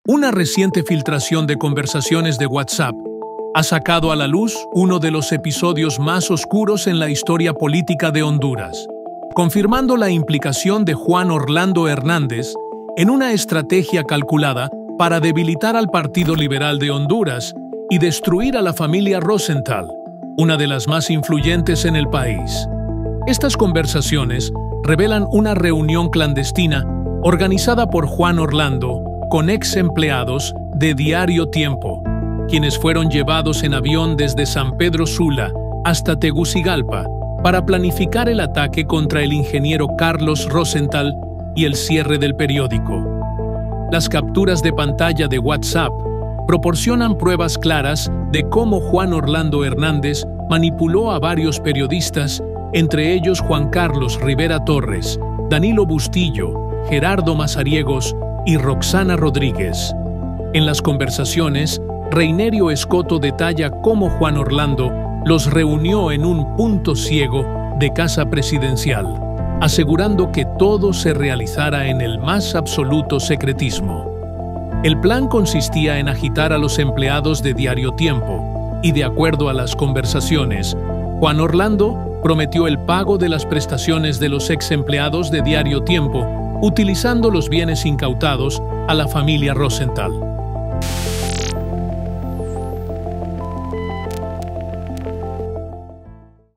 Una reciente filtración de conversaciones de WhatsApp ha sacado a la luz uno de los episodios más oscuros en la historia política de Honduras, confirmando la implicación de Juan Orlando Hernández en una estrategia calculada para debilitar al Partido Liberal de Honduras y destruir a la familia Rosenthal, una de las más influyentes en el país. Estas conversaciones revelan una reunión clandestina organizada por Juan Orlando con ex empleados de Diario Tiempo, quienes fueron llevados en avión desde San Pedro Sula hasta Tegucigalpa para planificar el ataque contra el ingeniero Carlos Rosenthal y el cierre del periódico. Las capturas de pantalla de WhatsApp proporcionan pruebas claras de cómo Juan Orlando Hernández manipuló a varios periodistas, entre ellos Juan Carlos Rivera Torres, Danilo Bustillo, Gerardo Mazariegos y Roxana Rodríguez. En las conversaciones, Reinerio Escoto detalla cómo Juan Orlando los reunió en un punto ciego de Casa Presidencial, asegurando que todo se realizara en el más absoluto secretismo. El plan consistía en agitar a los empleados de Diario Tiempo y, de acuerdo a las conversaciones, Juan Orlando prometió el pago de las prestaciones de los ex empleados de Diario Tiempo utilizando los bienes incautados a la familia Rosenthal.